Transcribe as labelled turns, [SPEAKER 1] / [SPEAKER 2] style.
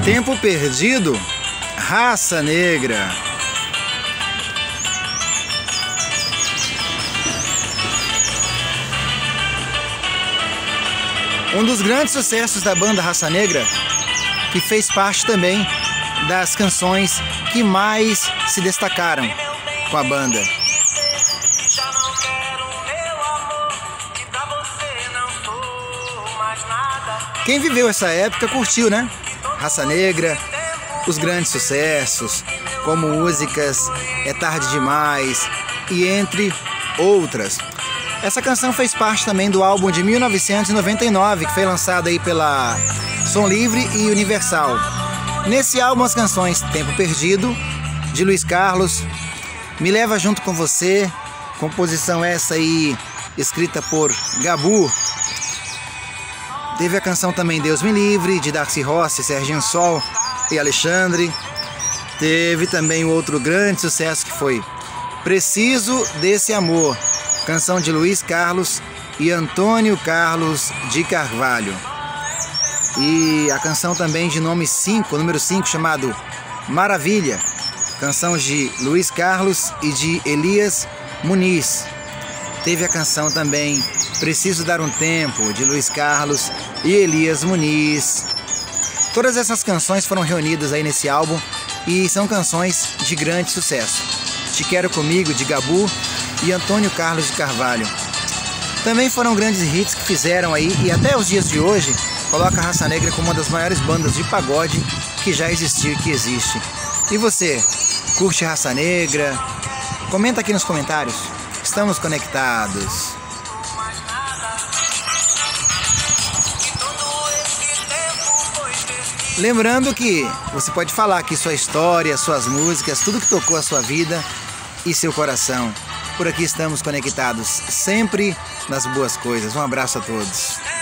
[SPEAKER 1] Tempo Perdido, Raça Negra. Um dos grandes sucessos da banda Raça Negra, que fez parte também das canções que mais se destacaram com a banda. Quem viveu essa época curtiu, né? Raça Negra, os grandes sucessos, como músicas É Tarde Demais e entre outras. Essa canção fez parte também do álbum de 1999, que foi lançado aí pela Som Livre e Universal. Nesse álbum as canções Tempo Perdido, de Luiz Carlos, Me Leva Junto com Você, composição essa aí escrita por Gabu. Teve a canção também Deus Me Livre, de Darcy Rossi, Serginho Sol e Alexandre. Teve também o outro grande sucesso que foi Preciso Desse Amor, canção de Luiz Carlos e Antônio Carlos de Carvalho. E a canção também de número 5, chamado Maravilha, canção de Luiz Carlos e de Elias Muniz. Teve a canção também Preciso Dar um Tempo, de Luiz Carlos e Elias Muniz. Todas essas canções foram reunidas aí nesse álbum e são canções de grande sucesso. Te Quero Comigo, de Gabu e Antônio Carlos de Carvalho. Também foram grandes hits que fizeram aí e até os dias de hoje coloca a Raça Negra como uma das maiores bandas de pagode que já existiu e que existe. E você, curte Raça Negra? Comenta aqui nos comentários. Estamos conectados. Lembrando que você pode falar aqui sua história, suas músicas, tudo que tocou a sua vida e seu coração. Por aqui estamos conectados, sempre nas boas coisas. Um abraço a todos.